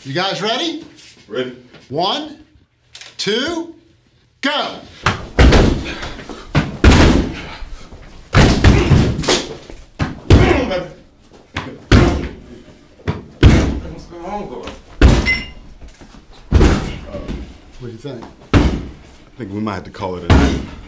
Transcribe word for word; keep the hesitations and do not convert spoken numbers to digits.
You guys ready? Ready. One, two, go! What's going on, boy? What do you think? I think we might have to call it a night.